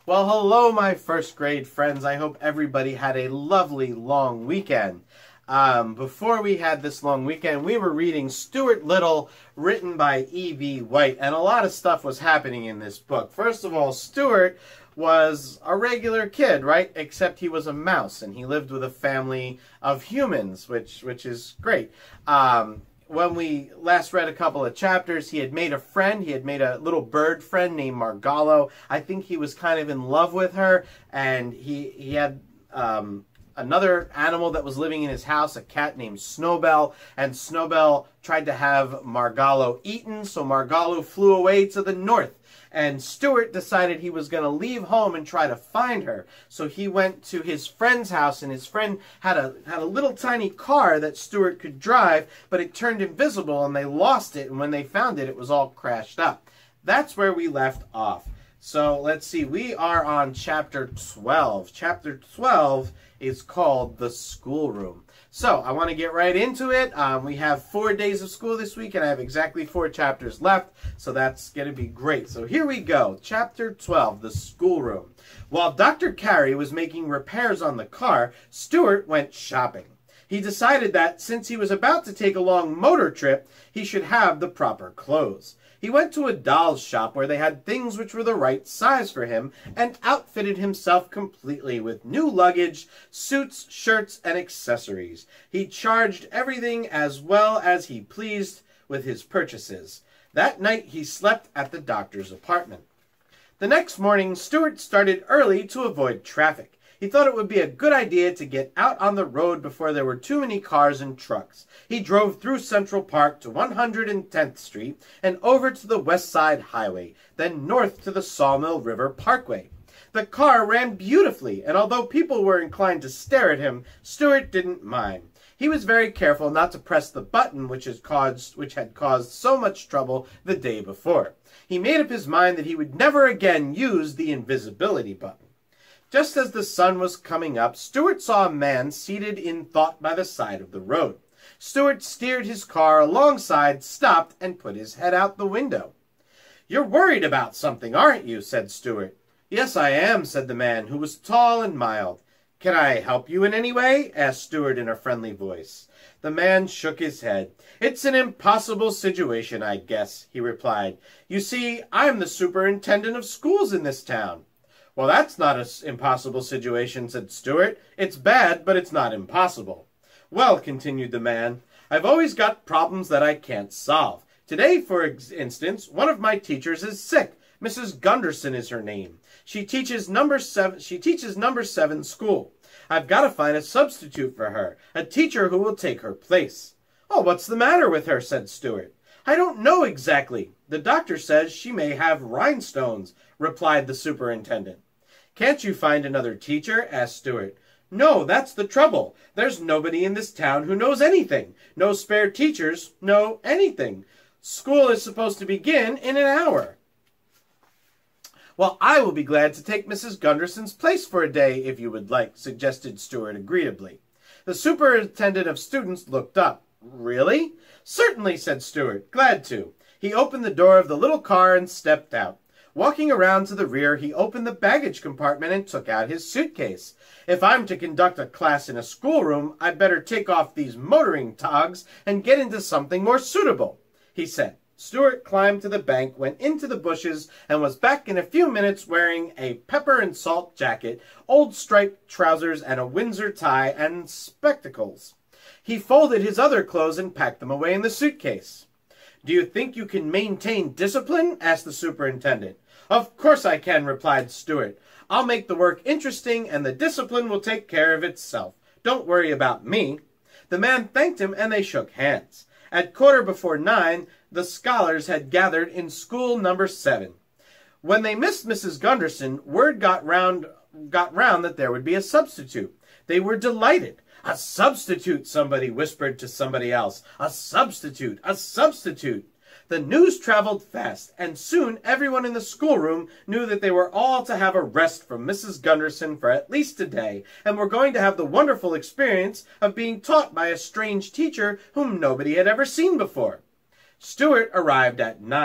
Well, hello, my first grade friends. I hope everybody had a lovely long weekend. Before we had this long weekend, we were reading Stuart Little, written by E.B. White, and a lot of stuff was happening in this book. First of all, Stuart was a regular kid, right? Except he was a mouse, and he lived with a family of humans, which is great. When we last read a couple of chapters, he had made a friend. He had made a little bird friend named Margallo. I think he was kind of in love with her, and he had another animal that was living in his house, a cat named Snowbell, and Snowbell tried to have Margallo eaten, so Margallo flew away to the north. And Stuart decided he was going to leave home and try to find her. So he went to his friend's house, and his friend had a little tiny car that Stuart could drive, but it turned invisible, and they lost it. And when they found it, it was all crashed up. That's where we left off. So let's see. We are on chapter 12. Chapter 12 is called The Schoolroom. So I want to get right into it. We have 4 days of school this week, and I have exactly 4 chapters left, so that's going to be great. So here we go. Chapter 12, The Schoolroom. While Dr. Carey was making repairs on the car, Stuart went shopping. He decided that since he was about to take a long motor trip, he should have the proper clothes. He went to a doll's shop where they had things which were the right size for him and outfitted himself completely with new luggage, suits, shirts, and accessories. He charged everything as well as he pleased with his purchases. That night he slept at the doctor's apartment. The next morning, Stuart started early to avoid traffic. He thought it would be a good idea to get out on the road before there were too many cars and trucks. He drove through Central Park to 110th Street and over to the West Side Highway, then north to the Sawmill River Parkway. The car ran beautifully, and although people were inclined to stare at him, Stuart didn't mind. He was very careful not to press the button which had caused so much trouble the day before. He made up his mind that he would never again use the invisibility button. Just as the sun was coming up, Stuart saw a man seated in thought by the side of the road. Stuart steered his car alongside, stopped, and put his head out the window. "You're worried about something, aren't you?" said Stuart. "Yes, I am," said the man, who was tall and mild. "Can I help you in any way?" asked Stuart in a friendly voice. The man shook his head. "It's an impossible situation, I guess," he replied. "You see, I'm the superintendent of schools in this town." "Well, that's not an impossible situation," said Stuart. "It's bad, but it's not impossible." "Well," continued the man, "I've always got problems that I can't solve. Today, for instance, one of my teachers is sick. Mrs. Gunderson is her name. She teaches number 7 school. I've got to find a substitute for her, a teacher who will take her place." "Oh, what's the matter with her?" said Stuart. "I don't know exactly. The doctor says she may have rhinestones," replied the superintendent. "Can't you find another teacher?" asked Stuart. "No, that's the trouble. There's nobody in this town who knows anything. No spare teachers, no anything. School is supposed to begin in an hour." "Well, I will be glad to take Mrs. Gunderson's place for a day, if you would like," suggested Stuart agreeably. The superintendent of students looked up. "Really?" "Certainly," said Stuart. "Glad to." He opened the door of the little car and stepped out. Walking around to the rear, he opened the baggage compartment and took out his suitcase. "If I'm to conduct a class in a schoolroom, I'd better take off these motoring togs and get into something more suitable," he said. Stuart climbed to the bank, went into the bushes, and was back in a few minutes wearing a pepper and salt jacket, old striped trousers, and a Windsor tie and spectacles. He folded his other clothes and packed them away in the suitcase. "Do you think you can maintain discipline?" asked the superintendent. "Of course I can," replied Stuart. "I'll make the work interesting, and the discipline will take care of itself. Don't worry about me." The man thanked him, and they shook hands. At 9:15, the scholars had gathered in school number 7. When they missed Mrs. Gunderson, word got round that there would be a substitute. They were delighted. "A substitute," somebody whispered to somebody else. "A substitute! A substitute!" The news traveled fast, and soon everyone in the schoolroom knew that they were all to have a rest from Mrs. Gunderson for at least a day, and were going to have the wonderful experience of being taught by a strange teacher whom nobody had ever seen before. Stuart arrived at 9.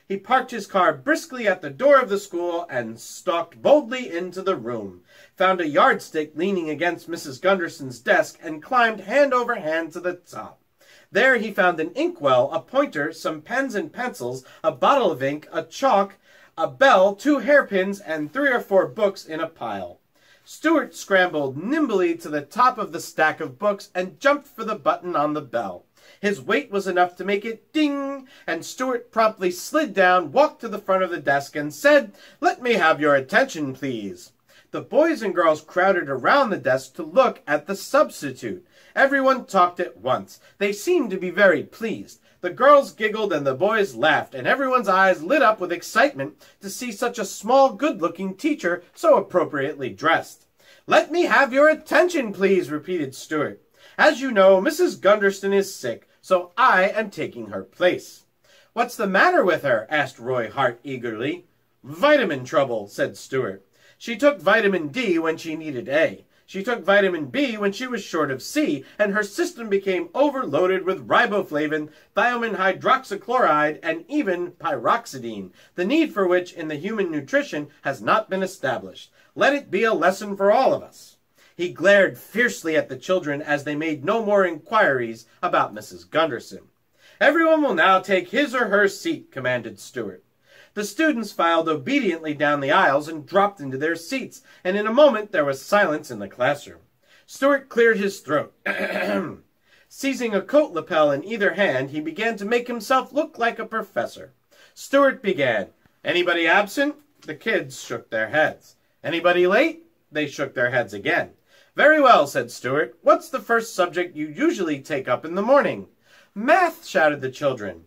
He parked his car briskly at the door of the school and stalked boldly into the room, found a yardstick leaning against Mrs. Gunderson's desk, and climbed hand over hand to the top. There he found an inkwell, a pointer, some pens and pencils, a bottle of ink, a chalk, a bell, 2 hairpins, and 3 or 4 books in a pile. Stuart scrambled nimbly to the top of the stack of books and jumped for the button on the bell. His weight was enough to make it ding, and Stuart promptly slid down, walked to the front of the desk, and said, "Let me have your attention, please." The boys and girls crowded around the desk to look at the substitute. Everyone talked at once. They seemed to be very pleased. The girls giggled and the boys laughed, and everyone's eyes lit up with excitement to see such a small, good-looking teacher so appropriately dressed. "Let me have your attention, please," repeated Stuart. "As you know, Mrs. Gunderson is sick, so I am taking her place." "What's the matter with her?" asked Roy Hart eagerly. "Vitamin trouble," said Stuart. "She took vitamin D when she needed A. She took vitamin B when she was short of C, and her system became overloaded with riboflavin, thiamine hydroxychloride, and even pyroxidine, the need for which in the human nutrition has not been established. Let it be a lesson for all of us." He glared fiercely at the children as they made no more inquiries about Mrs. Gunderson. "Everyone will now take his or her seat," commanded Stuart. The students filed obediently down the aisles and dropped into their seats, and in a moment there was silence in the classroom. Stuart cleared his throat. Seizing a coat lapel in either hand, he began to make himself look like a professor. Stuart began, "Anybody absent?" The kids shook their heads. "Anybody late?" They shook their heads again. "Very well," said Stuart. "What's the first subject you usually take up in the morning?" "Math," shouted the children.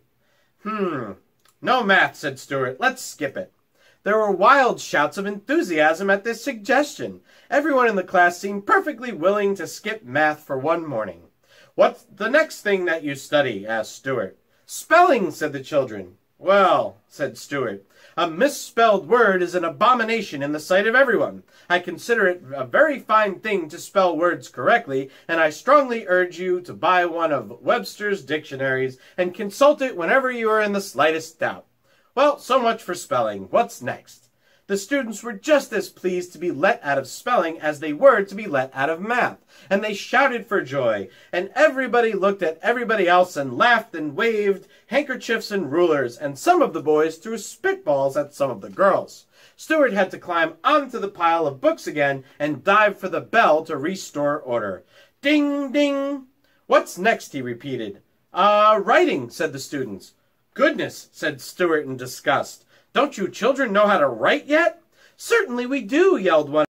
"No math," said Stuart. "Let's skip it." There were wild shouts of enthusiasm at this suggestion. Everyone in the class seemed perfectly willing to skip math for one morning. "What's the next thing that you study?" asked Stuart. "Spelling," said the children. "Well," said Stuart, "a misspelled word is an abomination in the sight of everyone. I consider it a very fine thing to spell words correctly, and I strongly urge you to buy one of Webster's dictionaries and consult it whenever you are in the slightest doubt. Well, so much for spelling. What's next?" The students were just as pleased to be let out of spelling as they were to be let out of math, and they shouted for joy, and everybody looked at everybody else and laughed and waved handkerchiefs and rulers, and some of the boys threw spitballs at some of the girls. Stuart had to climb onto the pile of books again and dive for the bell to restore order. "Ding, ding!" "What's next?" he repeated. Writing," said the students. "Goodness," said Stuart in disgust. "Don't you children know how to write yet?" "Certainly we do," yelled one.